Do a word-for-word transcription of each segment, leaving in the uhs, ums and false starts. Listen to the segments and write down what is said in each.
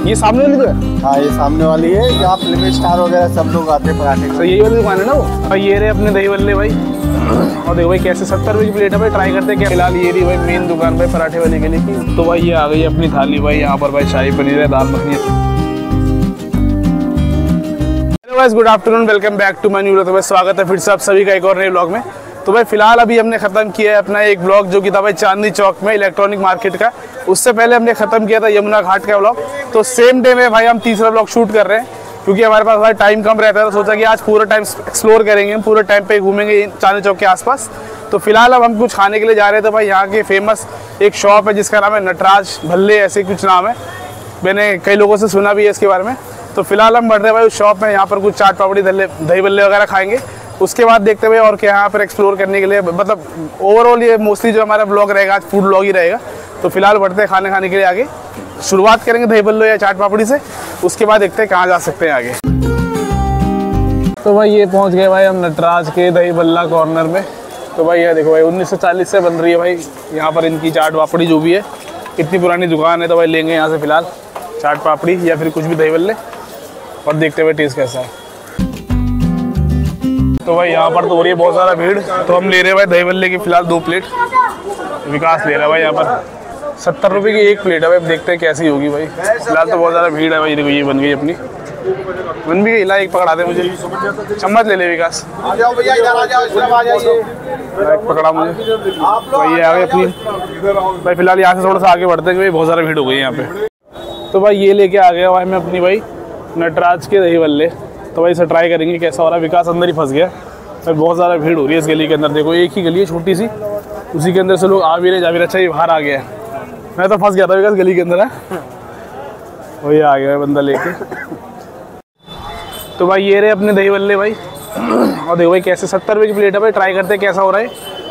ये सामने वाली तो है? हाँ ये सामने वाली है, यहाँ फिल्मी स्टार वगैरह सब लोग आते हैं पराठे। तो यही वाली दुकान है ना वो? और ये रहे अपने दही बल्ले भाई। और देखो भाई कैसे सत्तर रुपये की प्लेट है भाई, ट्राई करते हैं क्या। फिलहाल ये रही भाई मेन दुकान भाई पराठे वाली के लिए की। तो भाई ये आ गई अपनी थाली भाई, यहाँ पर भाई शाही पनीर है, दाल मखनी है। Hello guys, good afternoon, welcome back to my new vlog. तो भाई स्वागत है फिर से आप सभी का एक और नए व्लॉग में। तो भाई फिलहाल अभी हमने खत्म किया है अपना एक ब्लॉग जो कि था भाई चांदनी चौक में इलेक्ट्रॉनिक मार्केट का। उससे पहले हमने खत्म किया था यमुना घाट का ब्लॉग। तो सेम डे में भाई हम तीसरा ब्लॉग शूट कर रहे हैं क्योंकि हमारे पास भाई टाइम कम रहता है। तो सोचा कि आज पूरा टाइम एक्सप्लोर करेंगे, हम पूरे टाइम पे घूमेंगे चांदनी चौक के आसपास। तो फिलहाल अब हम कुछ खाने के लिए जा रहे थे भाई। यहाँ के फेमस एक शॉप है जिसका नाम है नटराज भल्ले, ऐसे कुछ नाम है, मैंने कई लोगों से सुना भी है इसके बारे में। तो फिलहाल हम बढ़ रहे भाई उस शॉप में, यहाँ पर कुछ चाट पापड़ी दही बल्ले वगैरह खाएंगे। उसके बाद देखते हुए और क्या यहाँ पर एक्सप्लोर करने के लिए, मतलब ओवरऑल ये मोस्टली जो हमारा ब्लॉग रहेगा आज फूड ब्लॉग ही रहेगा। तो फिलहाल बढ़ते हैं खाने खाने के लिए आगे। शुरुआत करेंगे दही बल्ले या चाट पापड़ी से, उसके बाद देखते हैं कहाँ जा सकते हैं आगे। तो भाई ये पहुँच गए भाई हम नटराज के दही बल्ला कॉर्नर में। तो भाई ये देखो भाई उन्नीस सौ चालीस से बन रही है भाई यहाँ पर इनकी चाट पापड़ी जो भी है। इतनी पुरानी दुकान है। तो भाई लेंगे यहाँ से फिलहाल चाट पापड़ी या फिर कुछ भी दही बल्ले और देखते हुए टेस्ट कैसा है। तो भाई यहाँ पर तो हो रही है बहुत ज़्यादा भीड़। तो हम ले रहे हैं भाई दही बल्ले की फिलहाल दो प्लेट। विकास ले रहा है भाई यहाँ पर सत्तर रुपये की एक प्लेट है भाई। देखते हैं कैसी होगी भाई। फिलहाल तो बहुत ज़्यादा भीड़ है भाई। देखो ये बन गई अपनी, बन भी गई। ला एक पकड़ा दे मुझे, चम्मच ले ले विकास। आ जाओ भैया, इधर आ जाओ, इधर आ जाइए। एक पकड़ा मुझे भाई, ये आ गई अपनी भाई। फिलहाल यहाँ से थोड़ा सा आगे बढ़ते हैं, बहुत ज़्यादा भीड़ हो गई यहाँ पे। तो भाई ये लेके आ गया भाई मैं अपनी भाई नटराज के दही बल्ले। तो भाई इसे ट्राई करेंगे कैसा हो रहा है। विकास अंदर ही फंस गया भाई, बहुत ज़्यादा भीड़ हो रही है इस गली के अंदर। देखो एक ही गली है छोटी सी, उसी के अंदर से लोग आ भी रहे जा भी रहे। अच्छा ये बाहर आ गया है, मैं तो फंस गया था विकास गली के अंदर है। वही आ गया है बंदा लेके। तो भाई ये रहे अपने दही बल्ले भाई। और देखो भाई कैसे सत्तर रुपये की प्लेट है भाई, ट्राई करते हैं कैसा हो रहा है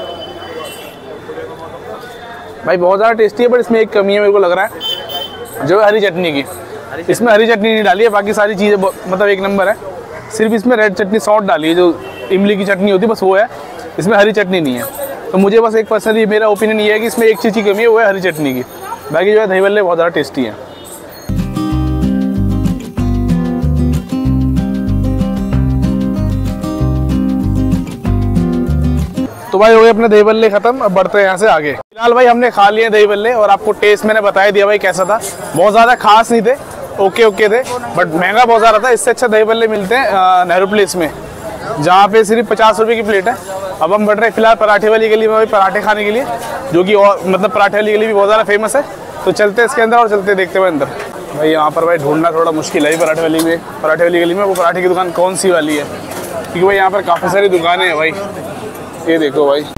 भाई। बहुत ज़्यादा टेस्टी है, बट इसमें एक कमी है मेरे को लग रहा है, जो है हरी चटनी की। इसमें हरी चटनी नहीं डाली है, बाकी सारी चीज़ें मतलब एक नंबर है। सिर्फ इसमें रेड चटनी सॉल्ट डाली है, जो इमली की चटनी होती है बस वो है, इसमें हरी चटनी नहीं है। तो मुझे बस एक पर्सनली मेरा ओपिनियन ये है कि इसमें एक चीज़ की कमी है, वो है हरी चटनी की। बाकी जो है दही बल्ले बहुत ज़्यादा टेस्टी है। तो भाई हो गए अपने दही बल्ले खत्म, अब बढ़ते हैं यहाँ से आगे। फिलहाल भाई हमने खा लिए दही बल्ले और आपको टेस्ट मैंने बता दिया भाई कैसा था। बहुत ज़्यादा खास नहीं थे, ओके ओके थे, बट महंगा बहुत ज़्यादा था। इससे अच्छा दही बल्ले मिलते हैं नेहरू प्लेस में, जहाँ पे सिर्फ पचास रुपये की प्लेट है। अब हम बढ़ रहे हैं फिलहाल पराठे वाली गली में भाई पराठे खाने के लिए, जो कि और मतलब पराठे वाली गली भी बहुत ज़्यादा फेमस है। तो चलते हैं इसके अंदर और चलते देखते हुए अंदर। भाई यहाँ पर भाई ढूंढना थोड़ा मुश्किल है पराठे वाली में, पराठे वाली गली में वो पराठे की दुकान कौन सी वाली है, क्योंकि भाई यहाँ पर काफ़ी सारी दुकानें हैं भाई। ये देखो भाई,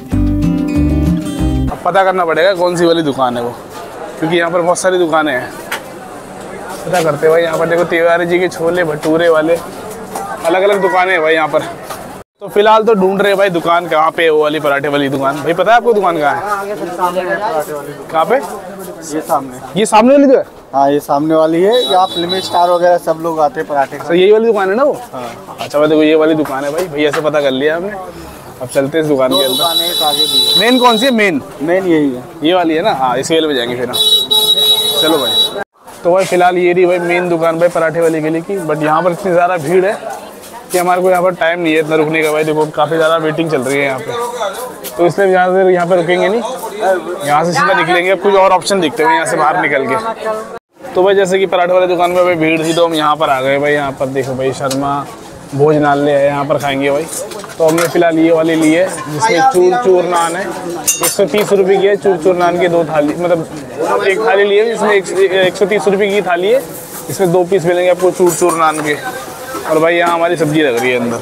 अब पता करना पड़ेगा कौन सी वाली दुकान है वो, क्योंकि यहाँ पर बहुत सारी दुकानें हैं। पता करते हैं भाई। यहाँ पर देखो तिवारी जी के छोले भटूरे वाले, अलग अलग दुकानें हैं भाई यहाँ पर। तो फिलहाल तो ढूंढ रहे हैं भाई दुकान कहाँ पे है वो वाली पराठे वाली दुकान। भाई पता है आपको दुकान कहाँ है? कहाँ पे? ये सामने, ये सामने वाली तो है? हाँ ये सामने वाली है, यहाँ फिल्मी स्टार वगैरह सब लोग आते हैं पराठे। तो यही वाली दुकान है ना वो? हाँ। अच्छा भाई देखो ये वाली दुकान है भाई, भैया से पता कर लिया हमने। अब चलते हैं इस दुकान के अंदर। आगे भी है। मेन कौन सी है? मेन मेन यही है, ये वाली है ना? हाँ इसी वाले पे जाएंगे फिर हम। चलो भाई। तो भाई फिलहाल ये रही भाई मेन दुकान भाई पराठे वाली गली की, बट यहाँ पर इतनी ज़्यादा भीड़ है कि हमारे को यहाँ पर टाइम नहीं है इतना रुकने का भाई। देखो काफ़ी ज़्यादा वेटिंग चल रही है यहाँ पे, तो इसलिए यहाँ से यहाँ पे रुकेंगे नहीं, यहाँ से सीधा निकलेंगे। अब कुछ और ऑप्शन दिखते हैं यहाँ से बाहर निकल के। तो भाई जैसे कि पराठे वाली दुकान में भाई भीड़ थी, तो हम यहाँ पर आ गए भाई। यहाँ पर देखो भाई शर्मा भोजनालय है, यहाँ पर खाएंगे भाई। तो हमने फिलहाल ये वाली ली है जिसमें चूर चूर नान है, एक सौ तीस रुपये की है। चूर चूर नान की दो थाली, मतलब एक थाली ली है जिसमें एक सौ तीस रुपये की थाली है। इसमें दो पीस मिलेंगे आपको चूर चूर नान के। और भाई यहाँ हमारी सब्जी लग रही है अंदर।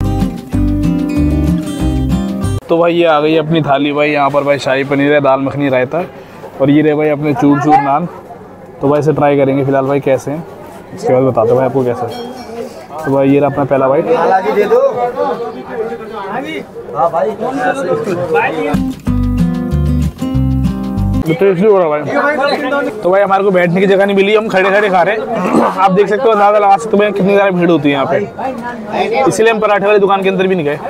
तो भाई ये आ गई अपनी थाली भाई। यहाँ पर भाई शाही पनीर है, दाल मखनी, रायता, और ये रहे भाई अपने चूर चूर नान। तो भाई इसे ट्राई करेंगे फिलहाल भाई कैसे हैं, इसके बाद बताते भाई आपको कैसा है। तो भाई ये रहा अपना पहला बाइट। दे दो। हाँ भाई टेस्टी हो रहा भाई। तो भाई हमारे को बैठने की जगह नहीं मिली, हम खड़े खड़े खा रहे हैं। आप देख सकते हो, अंदाजा लगा सकते हो कितनी ज़्यादा भीड़ होती है यहाँ पे, इसीलिए हम पराठे वाली दुकान के अंदर भी नहीं गए।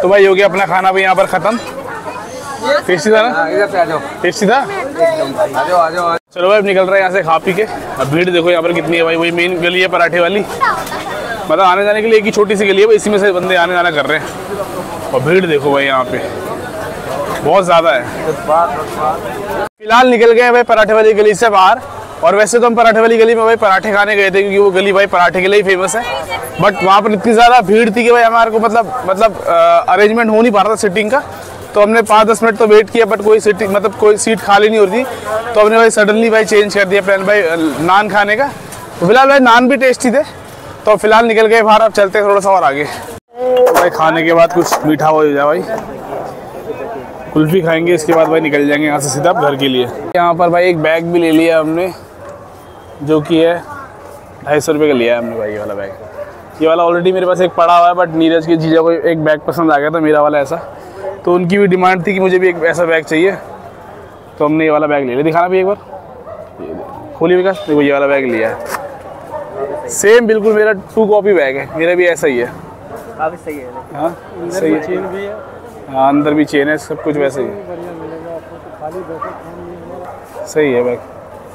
तो भाई हो गया अपना खाना भी यहाँ पर ख़त्म। टेस्टी था ना? टेस्टी था। चलो भाई अब निकल रहे हैं यहाँ से खा पी के। अब भीड़ देखो यहाँ पर कितनी है भाई। वही मेन गली है पराठे वाली, मतलब आने जाने के लिए एक ही छोटी सी गली है, इसी में से बंदे आने जाना कर रहे हैं। और भीड़ देखो भाई यहाँ पे बहुत ज़्यादा है। फिलहाल निकल गए भाई पराठे वाली गली से बाहर। और वैसे तो हम पराठे वाली गली में भाई पराठे खाने गए थे, क्योंकि वो गली भाई पराठे के लिए ही फेमस है। बट वहाँ पर इतनी ज़्यादा भीड़ थी कि भाई हमारे को मतलब मतलब अरेंजमेंट हो नहीं पा रहा था सीटिंग का। तो हमने पाँच दस मिनट तो वेट किया, बट कोई सीटिंग मतलब कोई सीट खाली नहीं हो रही थी। तो हमने भाई सडनली भाई चेंज कर दिया प्लान भाई नान खाने का। तो फिलहाल भाई नान भी टेस्टी थे, तो फिलहाल निकल गए बाहर। अब चलते हैं थोड़ा सा और आगे। तो भाई खाने के बाद कुछ मीठा हो जाए भाई, कुल्फी खाएंगे, इसके बाद भाई निकल जाएंगे यहाँ से सीधा घर के लिए। यहाँ पर भाई एक बैग भी ले लिया हमने, जो कि है ढाई सौ रुपये का लिया है हमने भाई। ये वाला बैग, ये वाला ऑलरेडी मेरे पास एक पड़ा हुआ है, बट नीरज की जीजा को एक बैग पसंद आ गया था मेरा वाला ऐसा, तो उनकी भी डिमांड थी कि मुझे भी एक ऐसा बैग चाहिए, तो हमने ये वाला बैग ले लिया। दिखाना भी एक बार, खोलिए विकास, देखो ये वाला बैग लिया है। सेम बिल्कुल मेरा टू कॉपी बैग है, मेरा भी ऐसा ही है। काफी सही है। हाँ सही है, चेन भी है। हाँ अंदर भी चेन है, सब कुछ वैसे ही है। सही है बैग,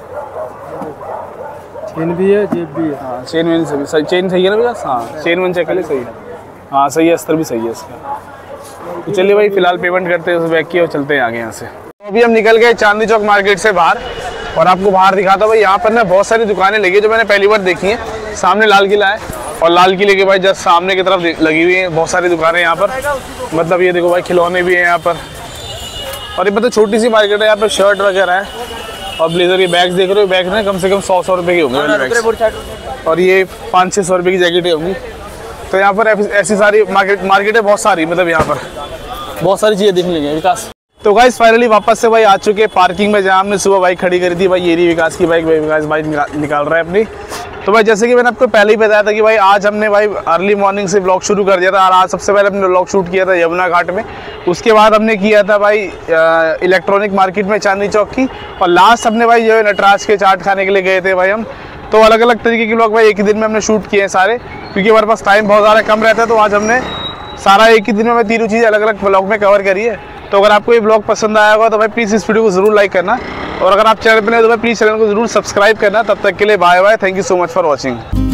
चेन भी है, जेब भी है। हाँ चेन वेन सही, सही चेन सही है ना विकास? हाँ चेन वेन चेक कर ले, सही है। हाँ सही है, अस्तर भी सही है इसका। तो चलिए भाई फिलहाल पेमेंट करते हैं उस बैग की और चलते हैं आगे यहाँ से। तो अभी हम निकल गए चांदनी चौक मार्केट से बाहर, और आपको बाहर दिखाता हूँ भाई। यहाँ पर ना बहुत सारी दुकानें लगी है जो मैंने पहली बार देखी है। सामने लाल किला है, और लाल किले के भाई जस्ट सामने की तरफ लगी हुई है बहुत सारी दुकानें यहाँ पर। मतलब ये देखो भाई खिलौने भी हैं यहाँ पर, और ये मतलब छोटी सी मार्केट है। यहाँ पर शर्ट वगैरह है और ब्लेजर। ये बैग्स देख रहे हो, बैग ना कम से कम सौ सौ रुपये के होंगे वाले बैग्स, और ये पाँच छः सौ रुपये की जैकेटें होंगी। तो यहाँ पर ऐसी सारी मार्केट मार्केटें बहुत सारी, मतलब यहाँ पर बहुत सारी चीज़ें देखने लगी विकास। तो गाइस फाइनली वापस से भाई आ चुके हैं पार्किंग में, जहाँ हमने सुबह बाइक खड़ी करी थी भाई। ये रही विकास की बाइक, भाई विकास बाइक निकाल रहा है अपनी। तो भाई जैसे कि मैंने आपको पहले ही बताया था कि भाई आज हमने भाई अर्ली मॉर्निंग से ब्लॉग शुरू कर दिया था। और आज सबसे पहले हमने ब्लॉग शूट किया था यमुना घाट में, उसके बाद हमने किया था भाई इलेक्ट्रॉनिक मार्केट में चांदनी चौक की, और लास्ट हमने भाई जो है नटराज के चाट खाने के लिए गए थे भाई हम। तो अलग अलग तरीके के ब्लॉग भाई एक ही दिन में हमने शूट किए हैं सारे, क्योंकि हमारे पास टाइम बहुत ज़्यादा कम रहता है। तो आज हमने सारा एक ही दिन में तीनों चीज़ें अलग अलग ब्लॉग में कवर करी है। तो अगर आपको ये ब्लॉग पसंद आया होगा तो भाई प्लीज़ इस वीडियो को ज़रूर लाइक करना, और अगर आप चैनल पर नहीं तो भाई प्लीज़ चैनल को ज़रूर सब्सक्राइब करना। तब तक के लिए bye bye, thank you so much for watching.